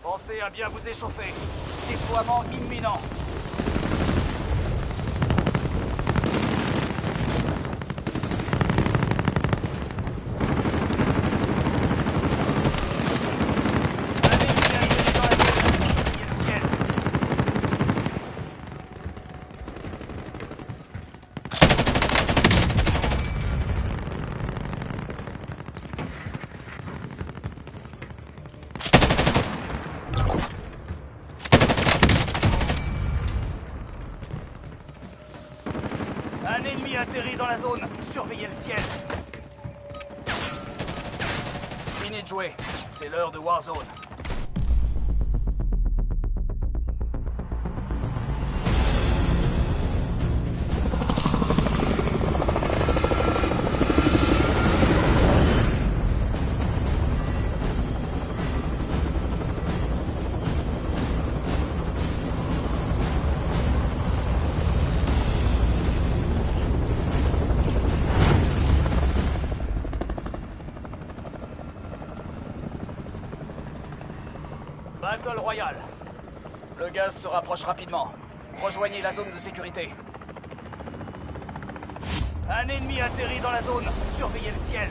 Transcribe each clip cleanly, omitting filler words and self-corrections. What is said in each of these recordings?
Pensez à bien vous échauffer. Déploiement imminent. Un ennemi atterri dans la zone. Surveillez le ciel. Fini de jouer. C'est l'heure de Warzone. Battle Royale. Le gaz se rapproche rapidement. Rejoignez la zone de sécurité. Un ennemi atterri dans la zone. Surveillez le ciel.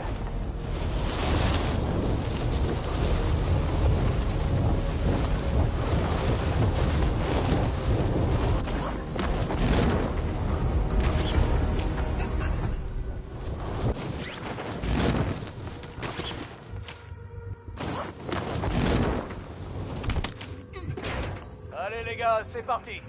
Allez les gars, c'est parti.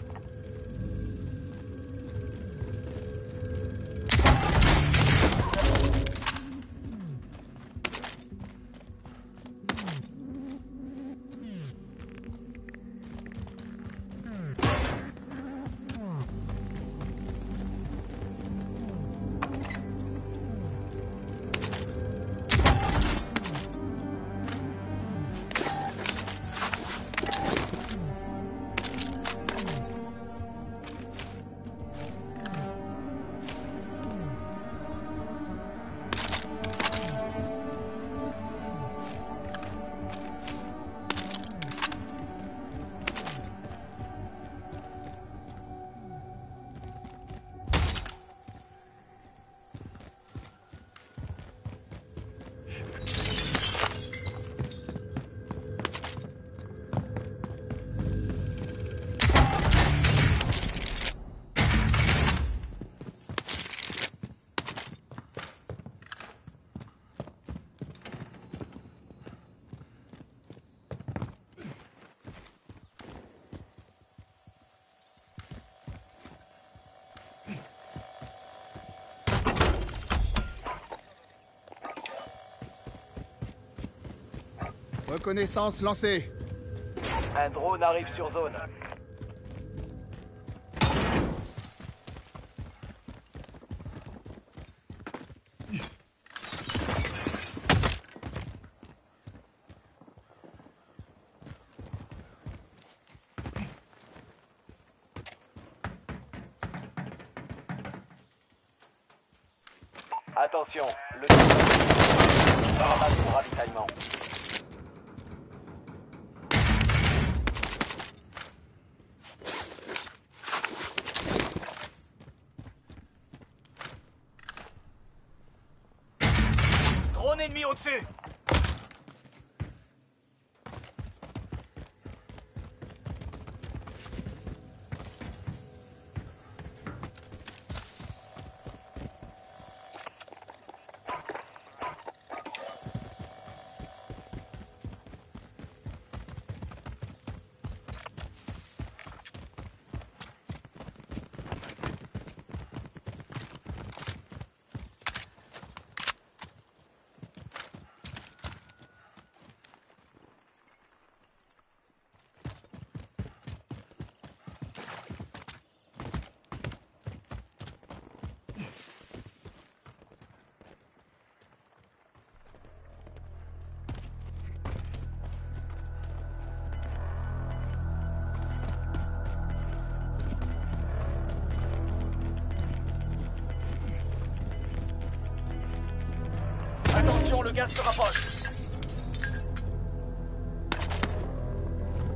Reconnaissance lancée. Un drone arrive sur zone. Attention, le gaz pour ravitaillement. Drone ennemi au-dessus. Attention, le gaz se rapproche.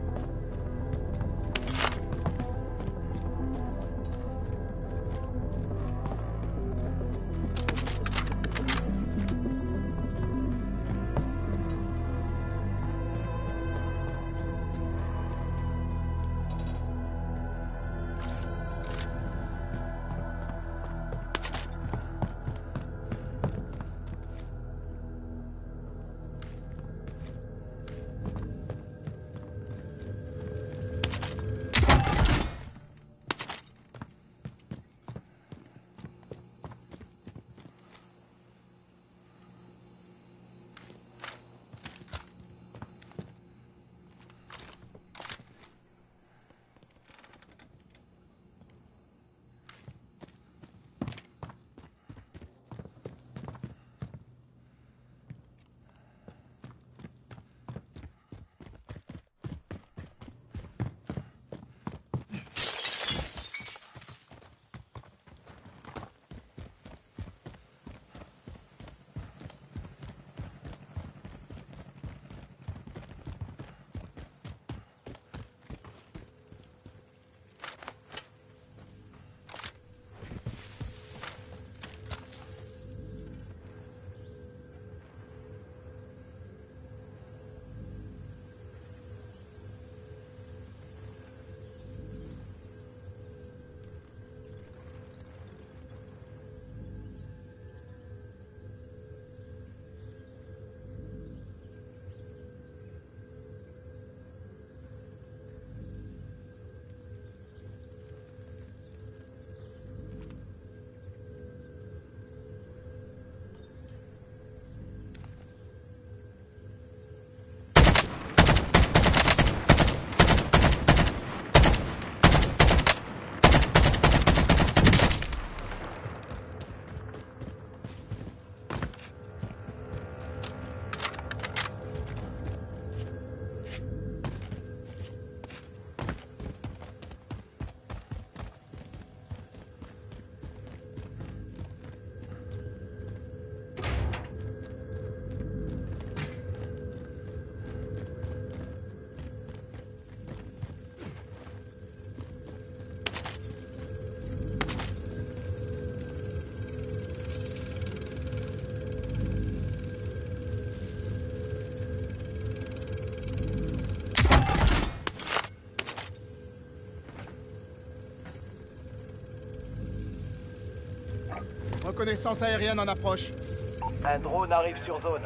Reconnaissance aérienne en approche. Un drone arrive sur zone.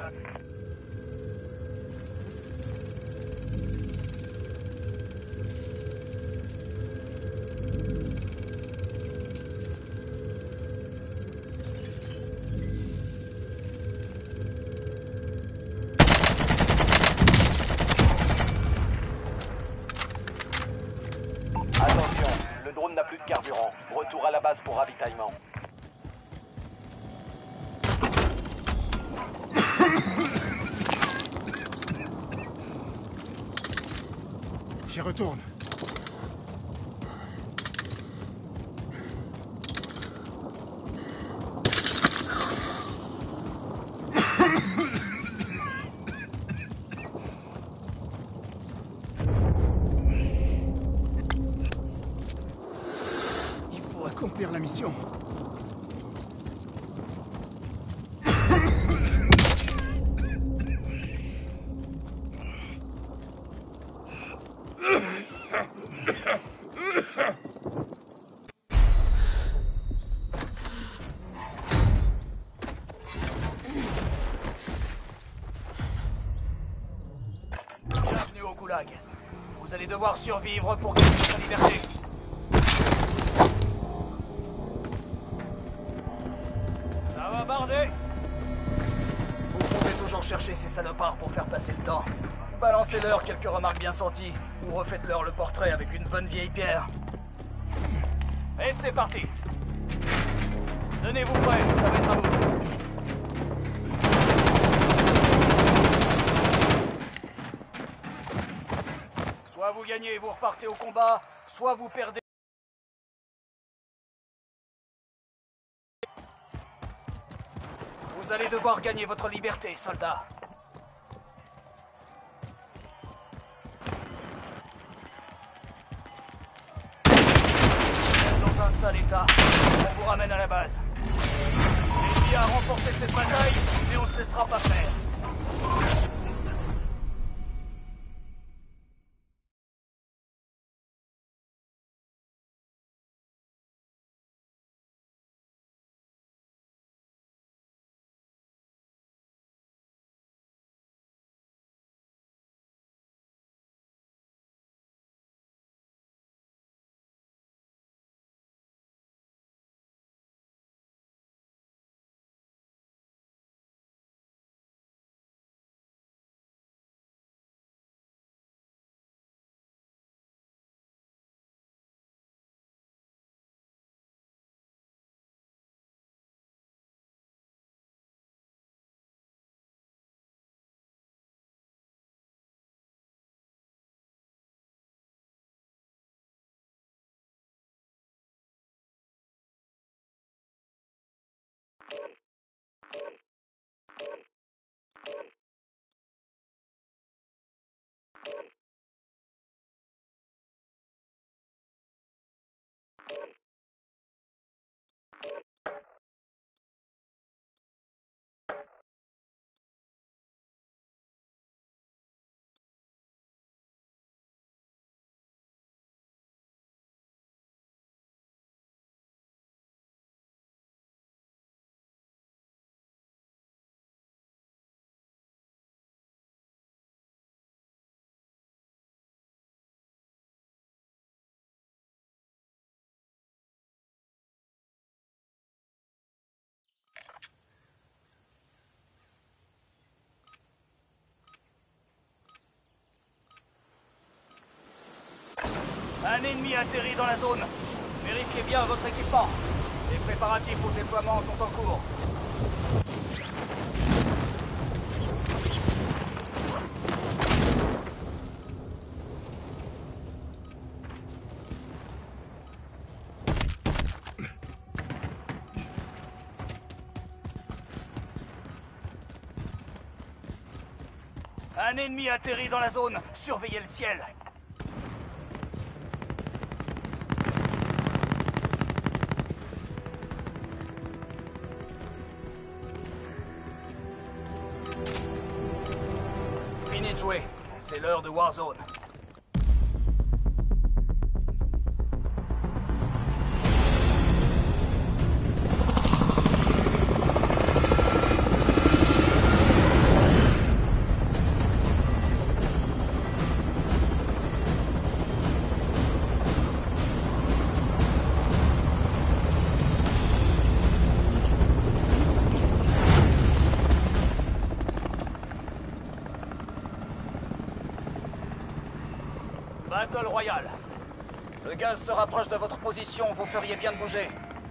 Attention, le drone n'a plus de carburant. Retour à la base pour ravitaillement. J'y retourne. Il faut accomplir la mission. Bienvenue au goulag. Vous allez devoir survivre pour gagner votre liberté. Ça va barder? Vous pouvez toujours chercher ces salopards pour faire passer le temps. Balancez-leur quelques remarques bien senties, ou refaites-leur le portrait avec une bonne vieille pierre. Et c'est parti! Tenez-vous prêts, ça va être à vous. Soit vous gagnez et vous repartez au combat, soit vous perdez. Vous allez devoir gagner votre liberté, soldats. Vous êtes dans un sale état. On vous ramène à la base. L'ennemi a remporté cette bataille, mais on se laissera pas faire. Un ennemi atterrit dans la zone. Vérifiez bien votre équipement. Les préparatifs au déploiement sont en cours. Un ennemi atterrit dans la zone. Surveillez le ciel. Fini de jouer. C'est l'heure de Warzone. Battle Royale. Le gaz se rapproche de votre position, vous feriez bien de bouger.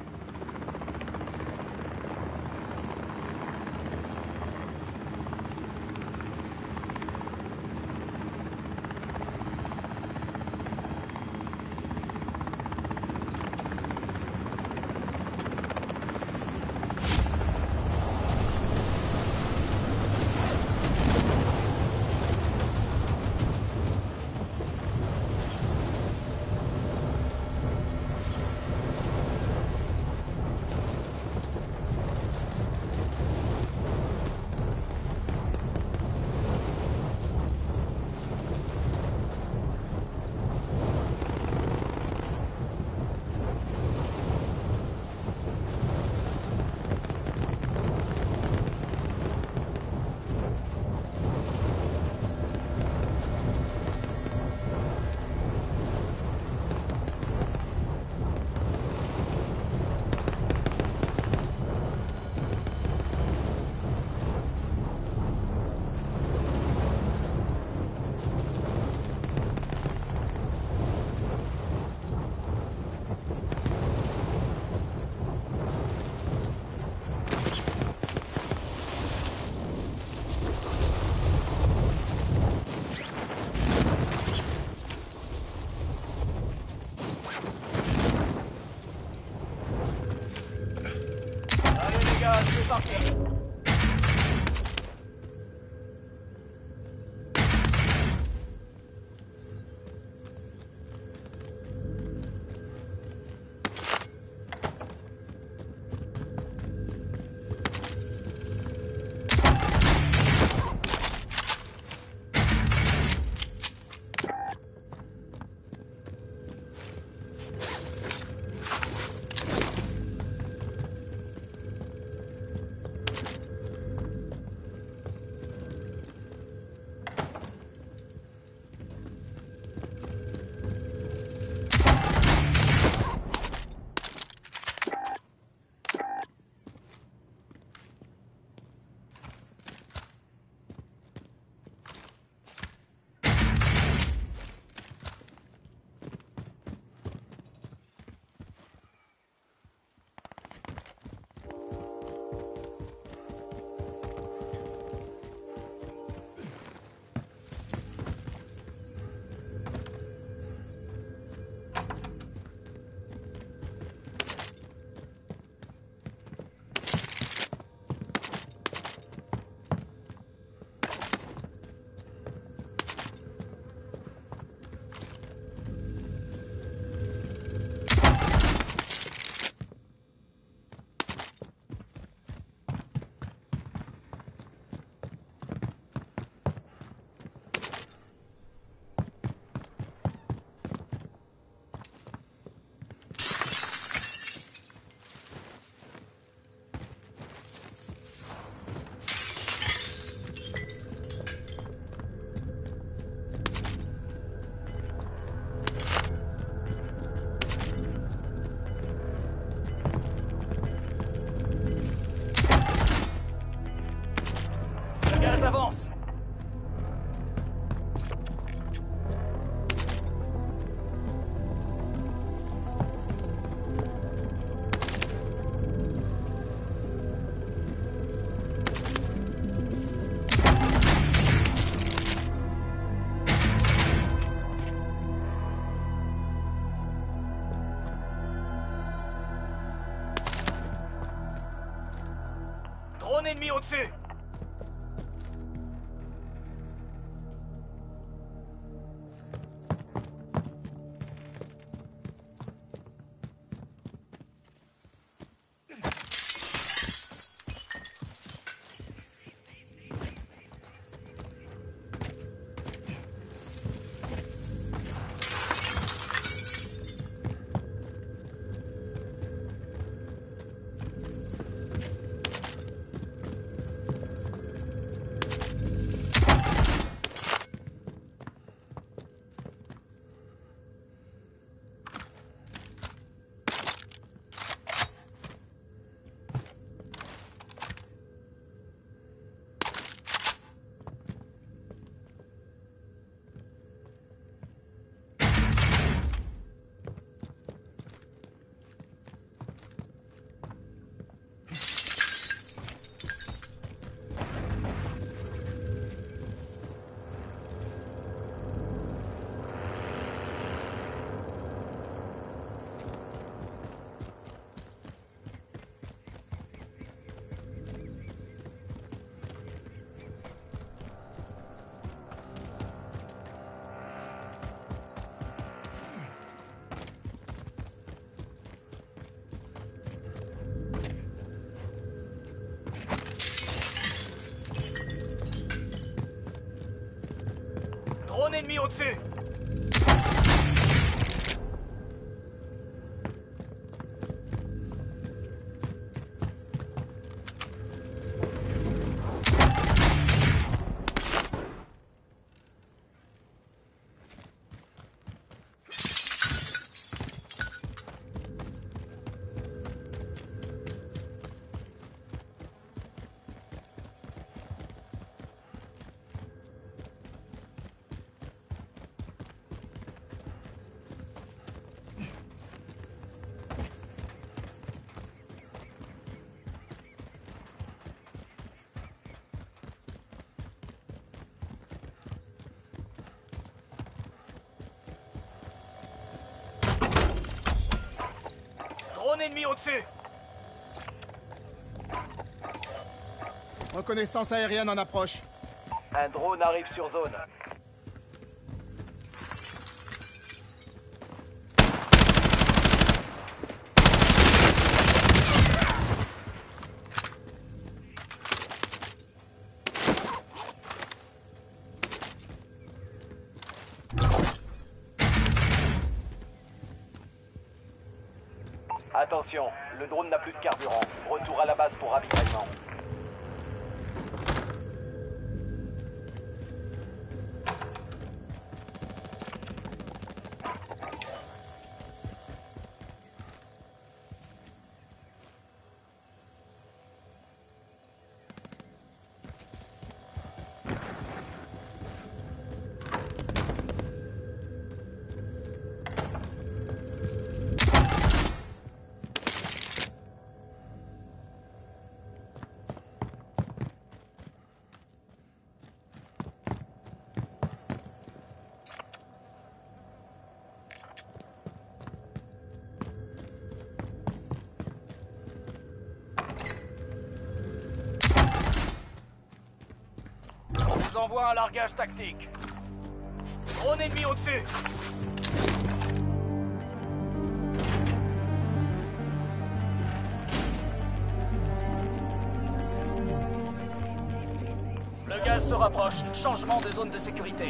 C'est parti. Le gaz avance. Drone ennemi au-dessus. au-dessus! Drone ennemi au-dessus! Reconnaissance aérienne en approche. Un drone arrive sur zone. Attention, le drone n'a plus de carburant. Retour à la base pour ravitaillement. On vous envoie un largage tactique. Drone ennemi au-dessus! Le gaz se rapproche. Changement de zone de sécurité.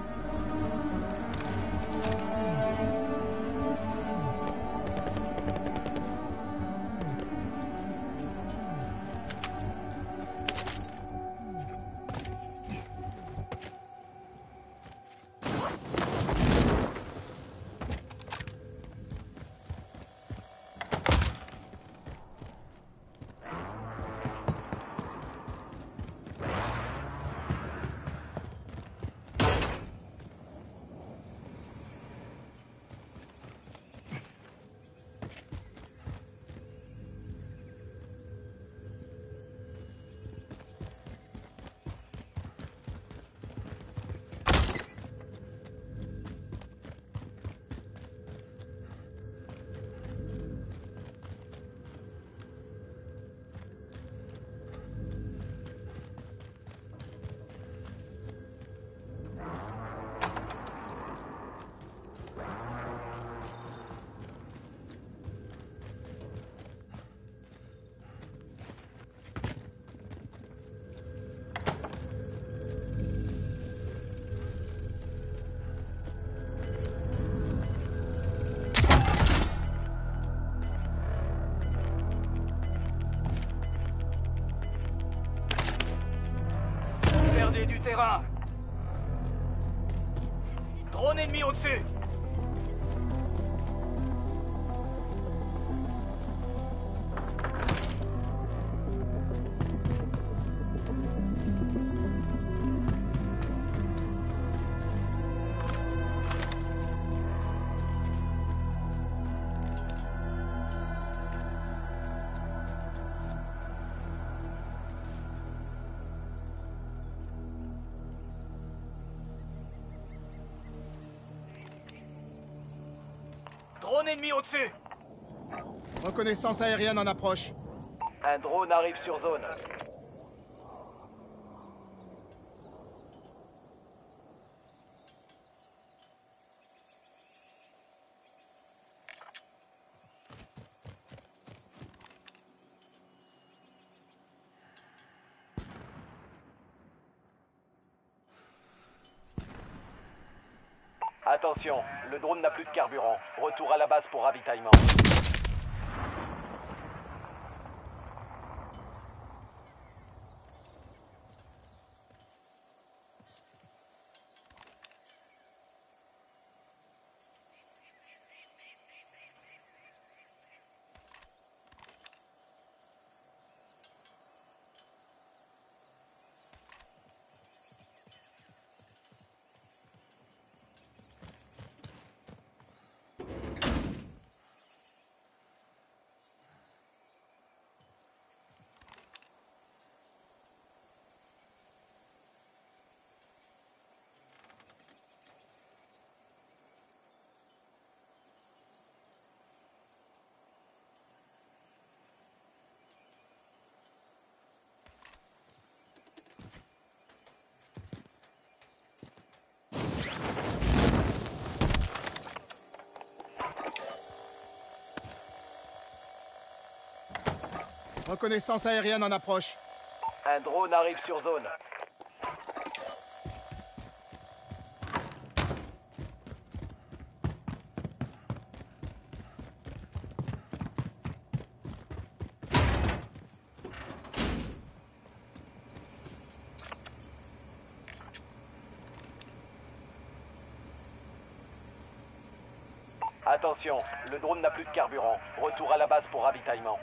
Perdez du terrain. Drone ennemi au-dessus. Drone ennemi au-dessus. Reconnaissance aérienne en approche. Un drone arrive sur zone. Attention, le drone n'a plus de carburant. Retour à la base pour ravitaillement. Reconnaissance aérienne en approche. Un drone arrive sur zone. Attention, le drone n'a plus de carburant. Retour à la base pour ravitaillement.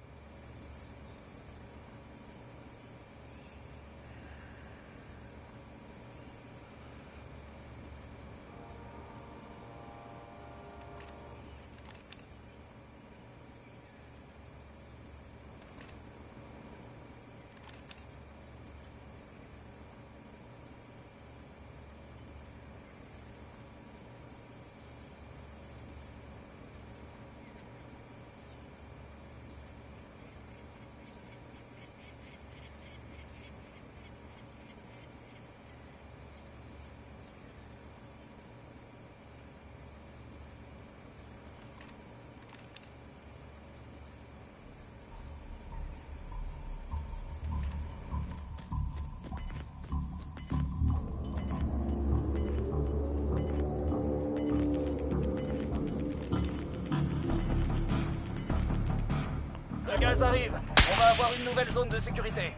Le gaz arrive. On va avoir une nouvelle zone de sécurité.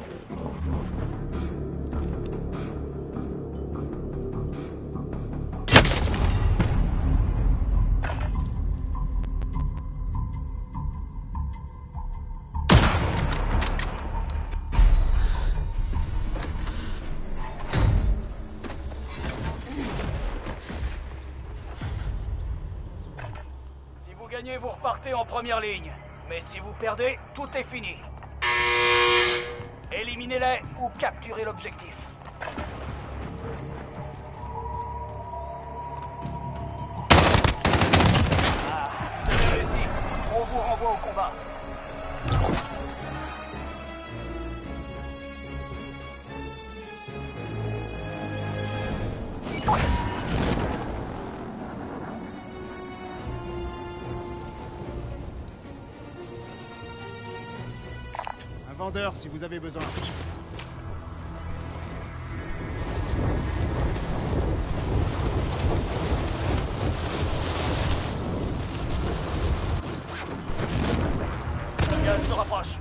Si vous gagnez, vous repartez en première ligne. Mais si vous perdez, tout est fini. Éliminez-les ou capturez l'objectif. Ah, vous avez réussi. On vous renvoie au combat. Un vendeur si vous avez besoin. Le gaz se rapproche.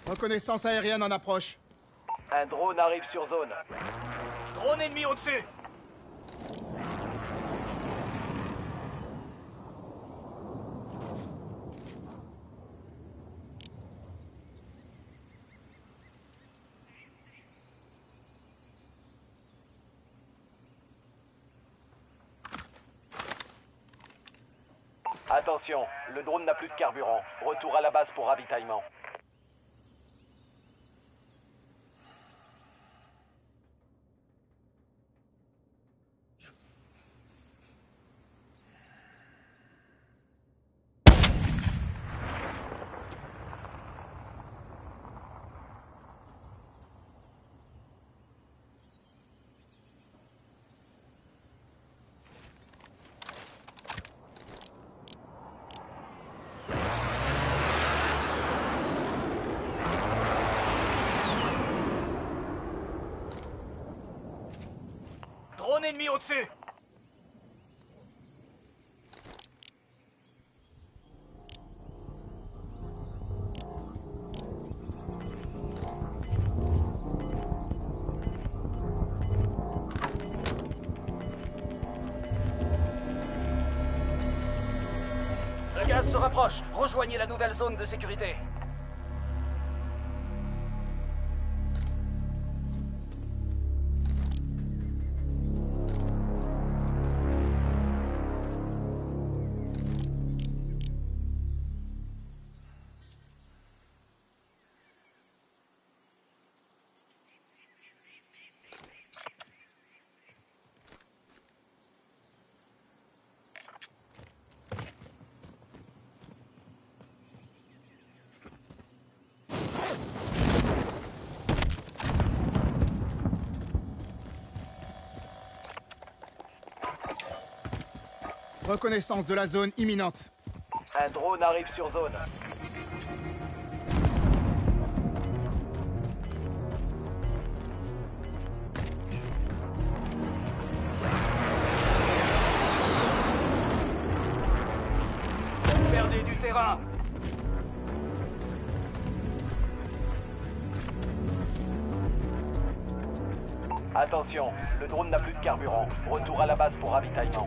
Reconnaissance aérienne en approche. Un drone arrive sur zone. Drone ennemi au-dessus. Attention, le drone n'a plus de carburant. Retour à la base pour ravitaillement. Drone ennemi au-dessus. Le gaz se rapproche. Rejoignez la nouvelle zone de sécurité. Reconnaissance de la zone imminente. Un drone arrive sur zone. Perdez du terrain. Attention, le drone n'a plus de carburant. Retour à la base pour ravitaillement.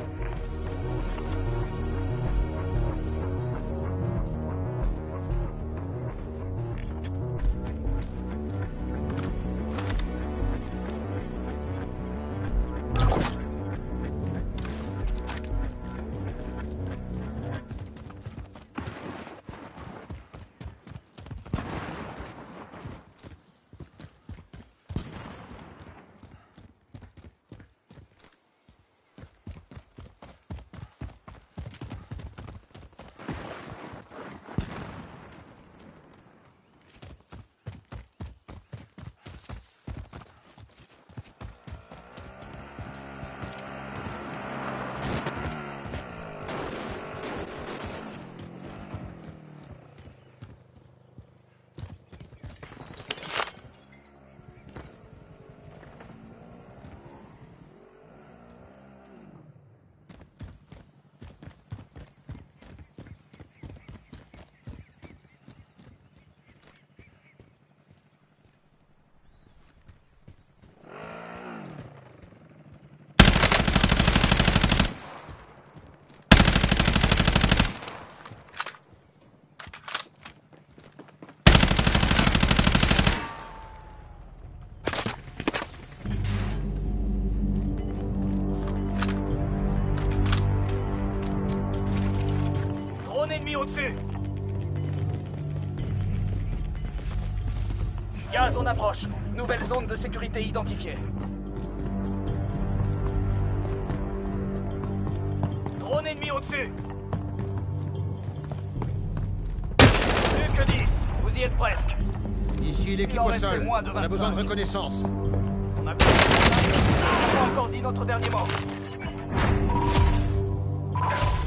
Drone ennemi au-dessus. Gaz en approche. Nouvelle zone de sécurité identifiée. Drone ennemi au-dessus. Plus que 10. Vous y êtes presque. Ici l'équipe Il en au restait sol. moins de On a besoin de 25. reconnaissance. On a pas encore dit notre dernier mot.